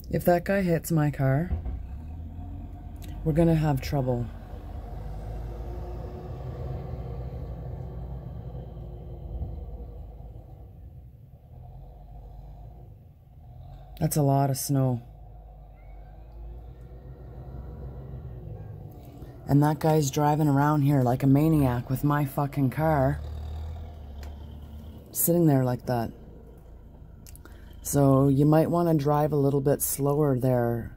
If that guy hits my car, we're gonna have trouble. That's a lot of snow. And that guy's driving around here like a maniac with my fucking car. Sitting there like that. So you might want to drive a little bit slower there.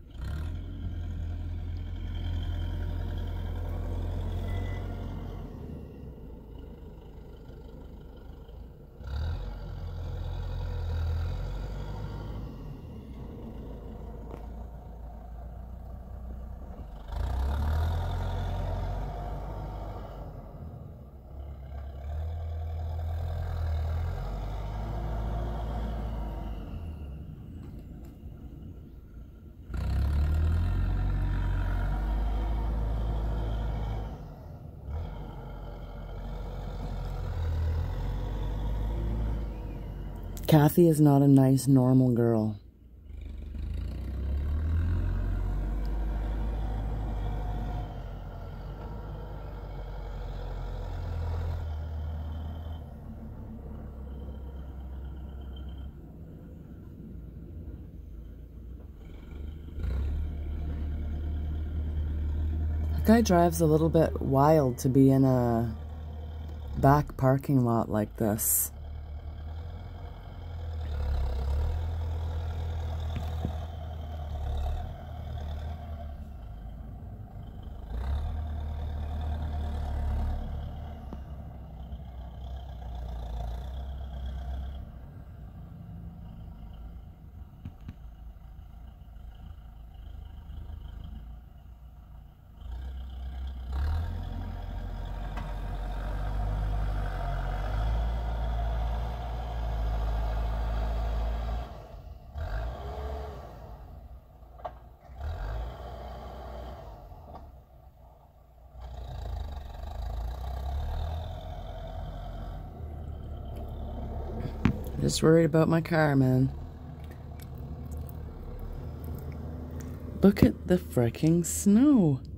Kathy is not a nice, normal girl. That guy drives a little bit wild to be in a back parking lot like this. Just worried about my car, man. Look at the freaking snow.